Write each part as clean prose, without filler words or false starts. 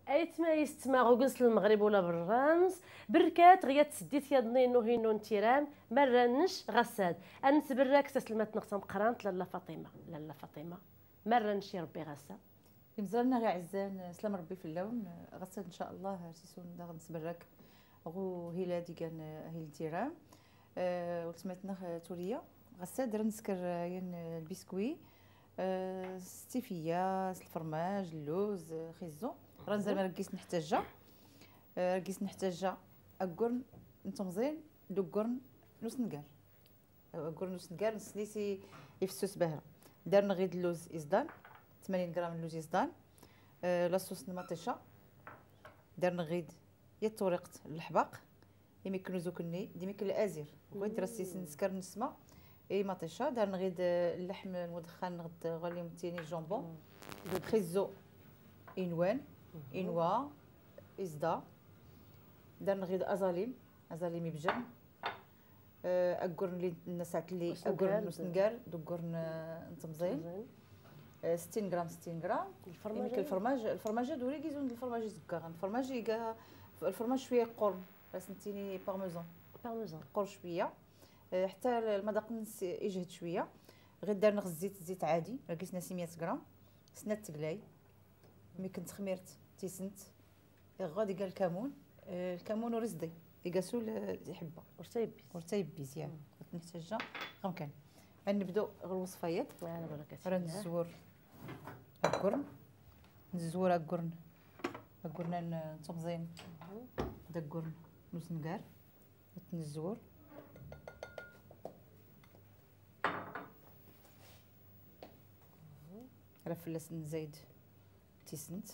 ايت ما يستما غوكس المغرب ولا بالرامز بركات غيا تسديت يا نينو هينو نتيرام مرنش غساد انت براك تسلمت نقطه قرانت لاله فاطمه لاله فاطمه مرنش يا ربي غسا مزالنا غير عزان سلام ربي في اللون غساد ان شاء الله سيسون دا غنسبرك غو هيلادي كان هيل تيرام وسمعتنا توريه غساد رنسكر ين البسكوي ستيفيا الفرماج اللوز خيزو رنزل ركيس نحتاجها ركيس نحتاجها اكورن نتمزين دوكورن نص نقار اكورن نص نقار نسليسي يفسوس بهرة دارنا غير اللوز ازدان 80 غرام اللوز ازدان لاصوص المطيشه دارنا غير يا طريقه الحباق يمكن زوكني ديميك الازير بغيت راسي نسكر نسمه اي مطيشه دارنا غير اللحم المدخن غد غالي متيني الجامبون خيزو انوان انوا ازدا درنا غير ازاليم بجن اكورن لي النسات اللي اكورن نص نقار دوكورن نتمزين 60 غرام 60 غرام الفرماج دوري كيزون الفرماج زكا الفرماج يلقى الفرماج شويه قرن سنتيني بارميزون قرن شويه حتى المذاق يجهد شويه غير درنا الزيت عادي ركزنا 600 غرام سنات تقلاي ملي كنت خميرت تيسنت غادي قال الكمون ورزدي يقاسول يحبها ورتايبيز ياك نحتاجها غنكن غنبداو الوصفيات على بركه راه نزور القرن نتمزين داك القرن نص نقار نزور راه فلاس نزايد تيسنت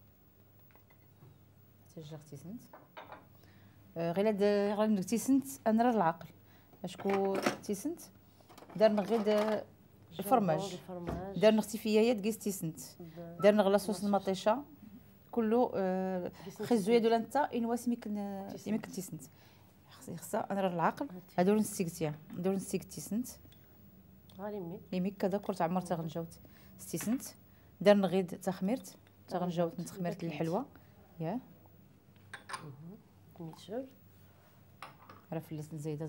تجار تيسنت غير هاد تيسنت انا راه العقل اشكو تيسنت دارنا غير الفرماج دارنا اختفيايات كيس تيسنت دارنا غلا صوص المطيشه كله خزو يدو لانتا انواس يمكن تيسنت خصها انا راه العقل هادو نستيكتيا ندور نستيك تيسنت غالي يميك كذا كرت عمر تغنجاوت ستيسنت دارنا غير تخميرت تغنجاوت نتخميرت الحلوه يا نيتشر راه فلست زايده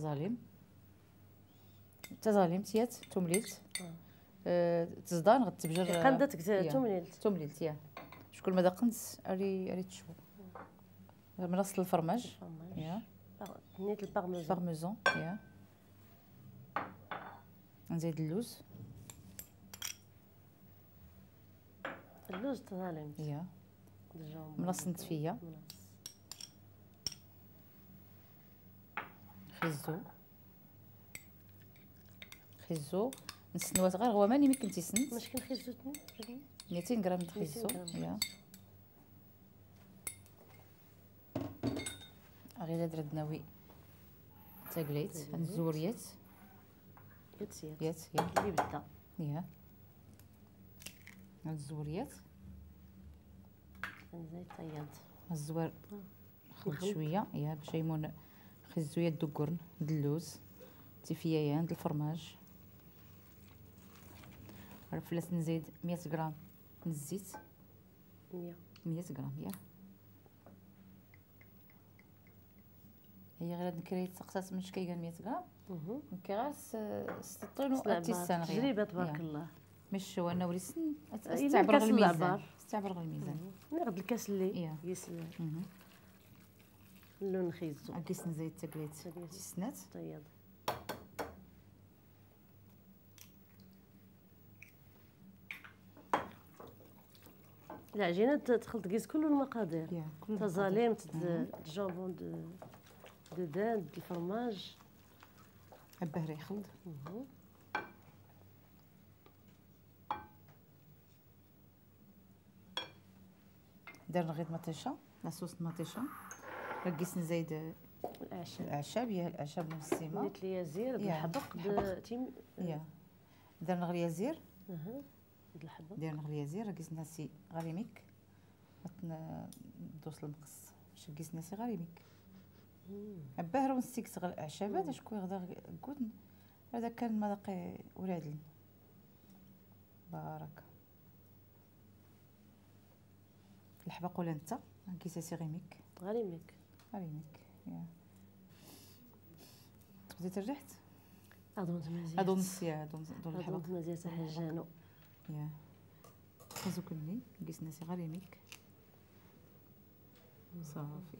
ظالم تيات تومليت تزدان غتبجر قندتك تومليت يا شكون ما دقنت اري تشوف من اصل الفرماج يا نيت البارميزون يا نزيد اللوز ظالم يا منصنت فيا خيزو نسنوات غير هو ماني ممكن تيسنت واش كان خيزو 200 غرام د خيزو يا غير درت ناوي تاكليت الزوريات يات اللي بدا يا الزوريات نزيد طياد الزوار خلط شويه يا باش يمون خزويات دوكورن اللوز تيفيايان الفرماج فلاس نزيد 100 غرام من الزيت 100 غرام يا هي غير نكري تقصات من شكايه 100 غرام نكري 60 و تيسان غير تجربه تبارك الله مش وانا وريسن استعبر الميزان ناخذ الكاس اللي يسلم اللون خيزو كيس نزيد تاكليت تيسنات طيب العجينه تخلط كيس كل المقادير تزاليم الجامبون دو دان الفرماج البهري يخلط درنا غير مطيشه لاصوص المطيشه ركيس نزيد الاعشاب يا الاعشاب المسيمه نيت اليازير بالحبق يا درنا غير يازير الحبق درنا غير يازير ركيس ناسي غريميك دوس المقص باش ركيس ناسي غريميك البهره ونستيكس غير الاعشابات شكون يغدا كود هذا كان مذاق ولادل بارك الحبق ولا انت كيساسي غيميك غريمك غيميك يا بديت رجعت اظن مزيان اظن الحبق اظن مزيان حاجانو يا خازوكني كيس ناسي غريميك صافي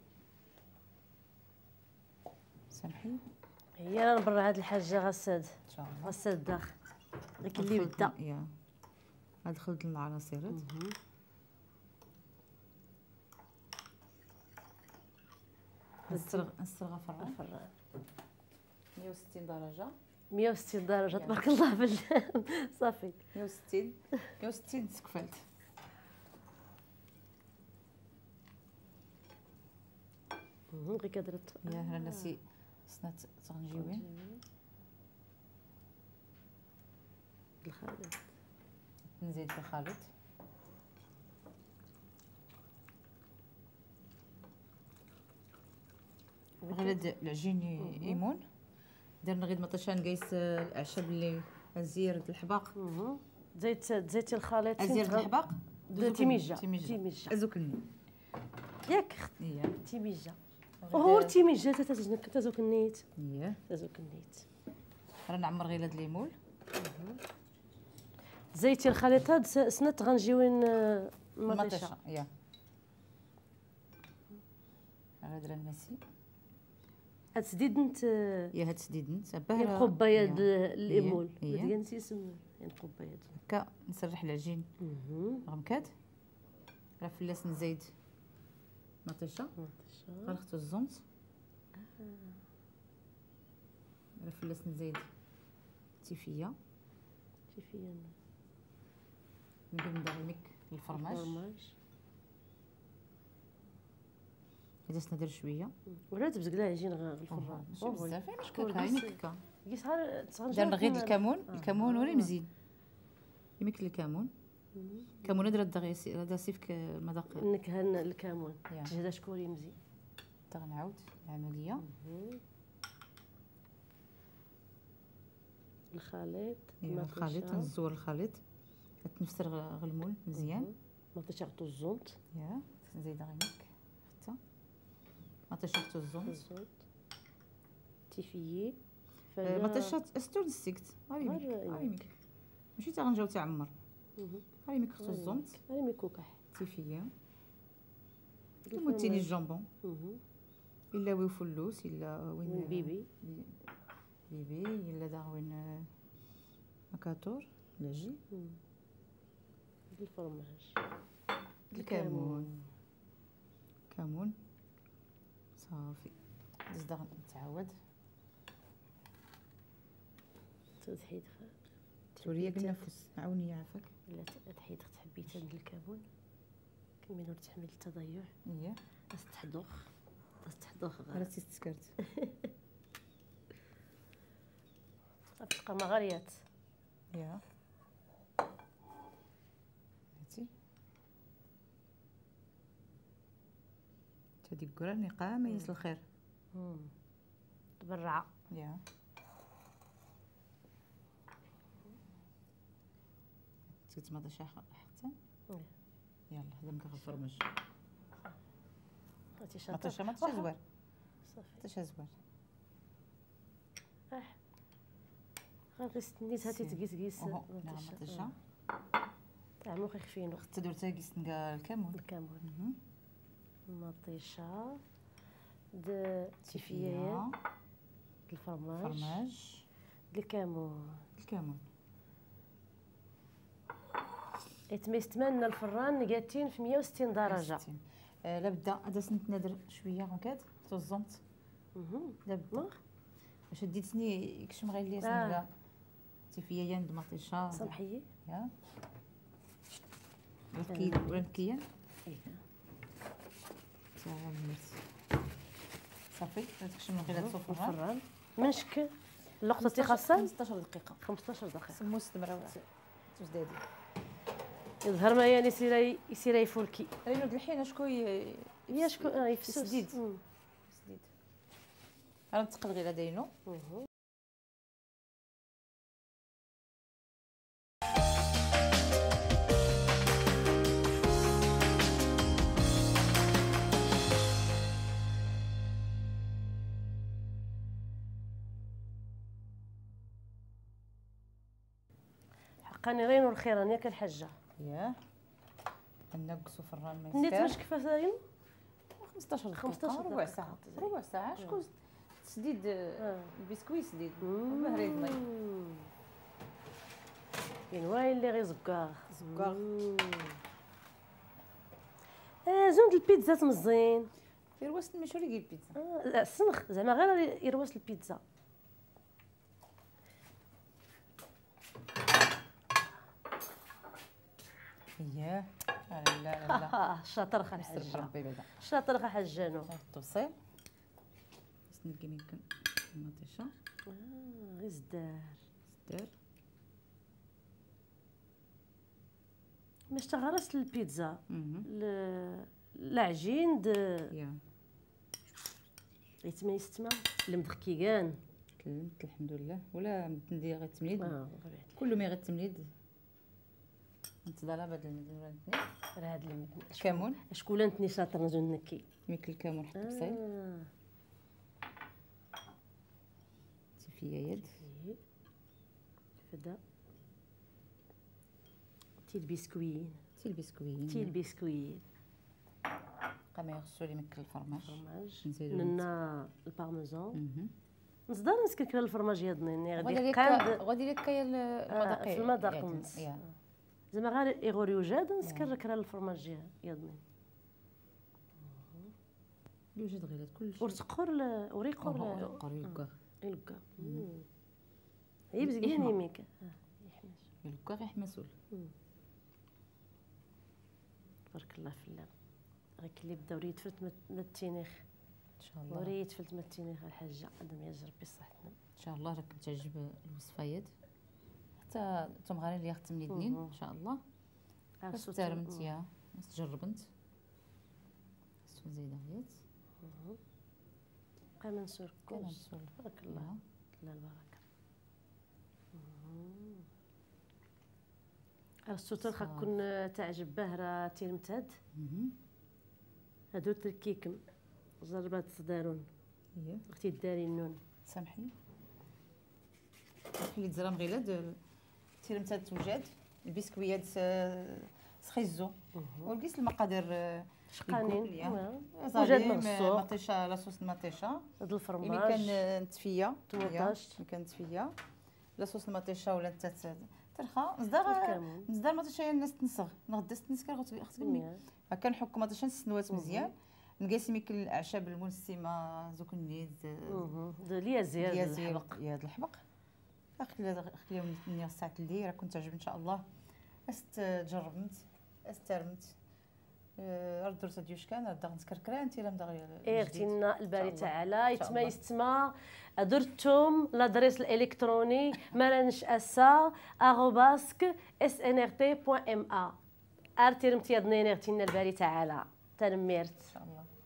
سامحي هي انا نبر هاد الحاجه غساد ان شاء الله غساد داخل داك اللي بدا يا دخلت العناصيرات نسترغى فران 160 درجه 160 درجه تبارك الله صافي 160 تكفلت غير كدرت يا هنا ناسي سنات تغنجيوين الخليط نزيد في الخليط غير هاد العجين يمون درنا غير مطيشان قيس العشب اللي الزير الحباق زيتي الخليط الزير الحباق تيميجا ازوكني ياك هي تيميجا هو تيميجا تازوك النيت هي تازوك النيت راه نعمر غير هاد الليمون زيتي الخليط هاد سنت غنجيوين مطيشه يا هذا درا الناسي هاد سديدنت يا هاد سديدنت باه القبايه الايمول ديال نسي اسم القبايه هكا نسرح العجين غمكات راه فلاس نزيد مطيشه غنختو الزنط راه فلاس نزيد تيفيه نبدا ندغمك الفرماج هذا ندير شويه ولا تبزق عجين الفران ماشي بزاف ماشي كاكا هكا قيس غير درنا غير الكمون وري مزيان يمك الكمون كمون درا هذا سيفك المذاق النكهه الكمون تجهد شكوري مزيان تغنعاود العمليه الخليط نزور الخليط تنفسر غلمول مزيان ما تشغطو الزنط يا نزيد غيمك حتى ما تشغطو الزنط تيفيي ما تشغط استون السكت غيمك ماشي تغنجاو تعمر غيمك خصو الزنط غيمك كوكح تيفيه المتيني الجامبون الا وي فلوس الا وين بيبي الا دا وين مكاتور لاجي الفرماج الكمون صافي دز نتعاود تحيد سوريا النفس عاوني يعافاك لا تحيد تحبي تند الكمون كملوا تحمل التضيع هي تستحضخ غير تسكرت تبقى مغاريات يا هاتي تدي القران قامه يس الخير تبرع يا تيت ما داش حتى يلا هذا مكا الفرماج ما تشا زوار صافي تشا زوار غير ستنيت هاتي تقيس نعم مطيشه طعمو خفينو تدور تاقيس الكمون مطيشه د تيفيه الفرماج الكمون يتمنى الفران نقاتين في 160 درجه لابد هذا سنت نادر شويه هكاك خصو الزنط لابد باش ديتني يكشم غير ليا سنه تيفيه ياند مطيشه سمحيه يا ولا مكيان صافي تكشم غير هاد الفران من شكل اللقطه خاصه 15 دقيقه 15 دقيقه سموس تمرا تجدادي يظهر ما يعني يسير يفولكي رينود الحين شكون هي شكون يفسد سديد راه نتقل غير داينو قانيرين والخيران ياك الحاجه ياه نقصوا في الران ما نيت يسكر واش كيفاش داير 15 15 دقيقه ربع ساعه دقيقة. ربع ساعه شكون تسديد البسكويت سديد مم. بهريد مي كاين وايل اللي غير زكار زكار. زون البيتزا تمزين يرواس المشوري ديال البيتزا لا السنخ زعما غير يرواس البيتزا اييه لا لا لا شاطر خا نستر الحاجه بربي بعدا شاطر خا حجانو التوصيل باش نلقى يمكن المطيشه غير زدار دار باش تغرس البيتزا اها العجين يا يتما يستما المدخكيكان كلمت الحمد لله ولا ندير غير التمليد بطبيعة كله ما غير التمليد نتضرب هذا المدن راه هاد الكمون شكون انتني شاطر نزون نكي ميكل الكمون حط بصيل تيفيا يد فدا تي البسكوين تي البسكوين تي البسكوين قام يغسلوا لي ميكل الفرماج فرماج نزيدو لنا البارميزان اها نصدر نسكر الفرماج يضني غادي غادي قاد غادي لك كاين المذاق في المذاق نص زعما غير يغوري وجاد نسكر كرا الفرماج يضني يوجد غير كلشي ورتقر وريقر يلقى يلقى هي بزكين يميك يحمس يلقى يحمسوا تبارك الله في الله غير اللي بدا وري يتفلت من التينيخ ان شاء الله وري يتفلت من التينيخ الحاجه عندهم يجرب بصحتنا ان شاء الله راك تعجب الوصفايات حتى نتوما غير اللي ختم لي دنين ان شاء الله بس ترمت يا بس جربت زيد غيات بقى منسور كما كوش نسول تبارك الله لا البركه السوتر خاكون تعجب به راه تيرمتاد هادو تركيكم جربات صدارون هي اختي داري النون سامحي خليت زرام غيلاد تيرمتاد توجد البسكويات سخيزو ولقيت المقادير شقانين وجد من السوق مطيشه لاصوص المطيشه هاد الفرماج اللي كان نتفيه طماطاش كان نتفيه لاصوص المطيشه ولا ترخى نصدر مطيشه الناس تنصغ نغدا تنسكر غتغمي هكا نحك مطيشه السنوات مزيان نقاسي ميكل الاعشاب المنسمه زوك النيز اليازير يا هاد الحبق خليهم نيا ساعه الليل راه كنت تعجب ان شاء الله جربت استرمت درت ديوش كان راه نسكركرا انت لا مدغيا اغتينا الباري تعالى يتما يستما درتم لادريس الالكتروني مرنش@snrt.ma ارتيرمت يدنين اغتينا الباري تعالى تنميرت ان شاء الله